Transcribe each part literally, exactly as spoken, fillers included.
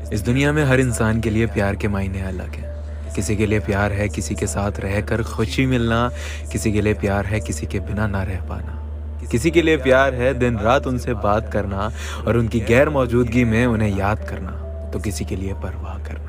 इस दुनिया में हर इंसान के लिए प्यार के मायने अलग हैं। किसी के लिए प्यार है किसी के साथ रहकर खुशी मिलना, किसी के लिए प्यार है किसी के बिना ना रह पाना, किसी के लिए प्यार है दिन रात उनसे बात करना और उनकी गैर मौजूदगी में उन्हें याद करना, तो किसी के लिए परवाह करना।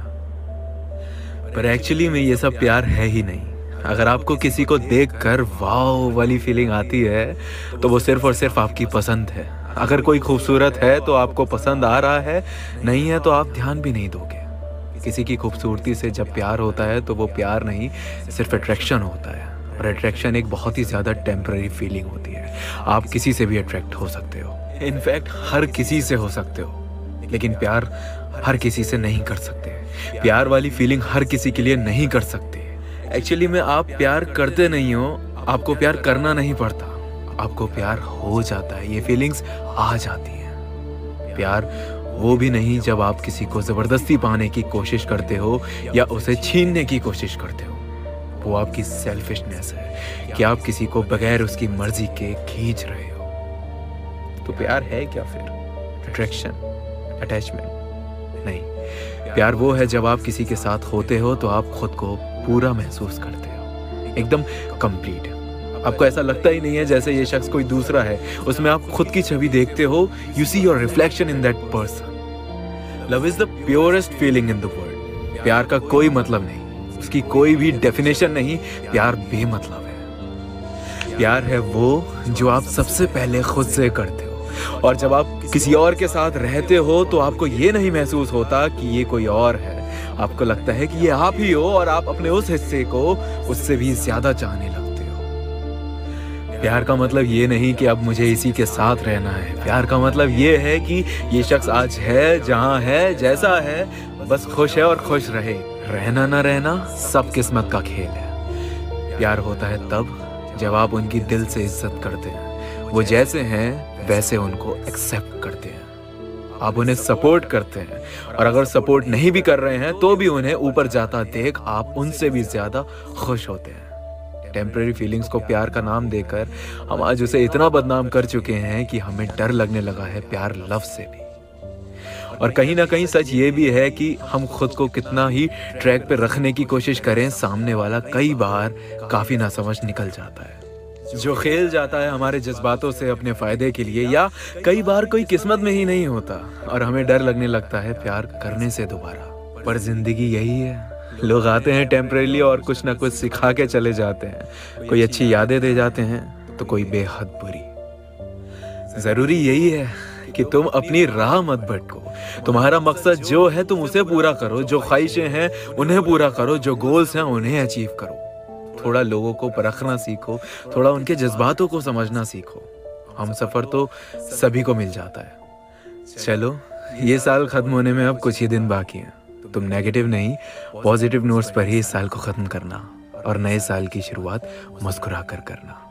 पर एक्चुअली में ये सब प्यार है ही नहीं। अगर आपको किसी को देखकर वाव वाली फीलिंग आती है तो वो सिर्फ और सिर्फ आपकी पसंद है। अगर कोई खूबसूरत है तो आपको पसंद आ रहा है, नहीं है तो आप ध्यान भी नहीं दोगे। किसी की खूबसूरती से जब प्यार होता है तो वो प्यार नहीं, सिर्फ अट्रैक्शन होता है। और अट्रैक्शन एक बहुत ही ज़्यादा टेम्पररी फीलिंग होती है। आप किसी से भी अट्रैक्ट हो सकते हो, इनफैक्ट हर किसी से हो सकते हो, लेकिन प्यार हर किसी से नहीं कर सकते। प्यार वाली फीलिंग हर किसी के लिए नहीं कर सकते। एक्चुअली में आप प्यार करते नहीं हो, आपको प्यार करना नहीं पड़ता, आपको प्यार हो जाता है। ये फीलिंग्स आ जाती हैं। प्यार वो भी नहीं जब आप किसी को ज़बरदस्ती पाने की कोशिश करते हो या उसे छीनने की कोशिश करते हो। वो आपकी सेल्फिशनेस है कि आप किसी को बगैर उसकी मर्जी के खींच रहे हो। तो प्यार है क्या फिर? Attraction, attachment? नहीं, प्यार वो है जब आप किसी के साथ होते हो तो आप खुद को पूरा महसूस करते हो, एकदम कंप्लीट। आपको ऐसा लगता ही नहीं है जैसे ये शख्स कोई दूसरा है, उसमें आप खुद की छवि देखते हो। You see your reflection in that person. Love is the purest feeling in the world. प्यार का कोई मतलब नहीं, उसकी कोई भी डेफिनेशन नहीं। प्यार बेमतलब है। प्यार है वो जो आप सबसे पहले खुद से करते हो, और जब आप किसी और के साथ रहते हो तो आपको ये नहीं महसूस होता कि ये कोई और है। आपको लगता है कि ये आप ही हो और आप अपने उस हिस्से को उससे भी ज्यादा चाहने लगते हो। प्यार का मतलब ये नहीं कि अब मुझे इसी के साथ रहना है। प्यार का मतलब ये है कि ये शख्स आज है जहाँ है, जैसा है, बस खुश है और खुश रहे। रहना ना रहना सब किस्मत का खेल है। प्यार होता है तब जब आप उनकी दिल से इज्जत करते हैं, वो जैसे हैं वैसे उनको एक्सेप्ट करते हैं, आप उन्हें सपोर्ट करते हैं, और अगर सपोर्ट नहीं भी कर रहे हैं तो भी उन्हें ऊपर जाता देख आप उनसे भी ज्यादा खुश होते हैं। टेम्पररी फीलिंग्स को प्यार का नाम देकर हम आज उसे इतना बदनाम कर चुके हैं कि हमें डर लगने लगा है प्यार लव से भी। और कहीं ना कहीं सच ये भी है कि हम खुद को कितना ही ट्रैक पे रखने की कोशिश करें, सामने वाला कई बार काफी नासमझ निकल जाता है, जो खेल जाता है हमारे जज्बातों से अपने फायदे के लिए, या कई बार कोई किस्मत में ही नहीं होता और हमें डर लगने लगता है प्यार करने से दोबारा। पर जिंदगी यही है, लोग आते हैं टेम्परेली और कुछ ना कुछ सिखा के चले जाते हैं। कोई अच्छी यादें दे जाते हैं तो कोई बेहद बुरी। जरूरी यही है कि तुम अपनी राह मत भटको। तुम्हारा मकसद जो है तुम उसे पूरा करो, जो ख्वाहिशें हैं उन्हें पूरा करो, जो गोल्स हैं उन्हें अचीव करो। थोड़ा लोगों को परखना सीखो, थोड़ा उनके जज्बातों को समझना सीखो। हम सफर तो सभी को मिल जाता है। चलो, ये साल खत्म होने में अब कुछ ही दिन बाकी हैं। तुम नेगेटिव नहीं, पॉजिटिव नोट्स पर ही इस साल को खत्म करना और नए साल की शुरुआत मुस्कुरा कर करना।